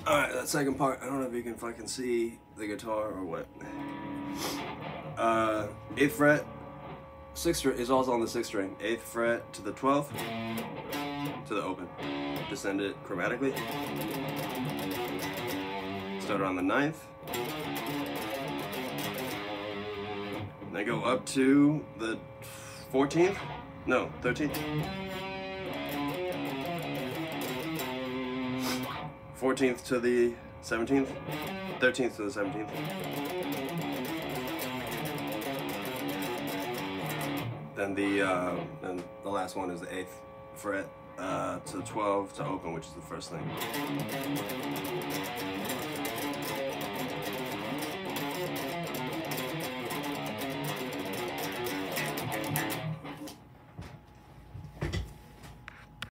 Alright, that second part, I don't know if you can fucking see the guitar or what. 8th fret, 6th string is also on the 6th string. 8th fret to the 12th, to the open. Descend it chromatically. Start on the 9th. Then go up to the 14th? No, 13th. 14th to the 17th. 13th to the 17th. Then the last one is the 8th fret to 12 to open, which is the first thing.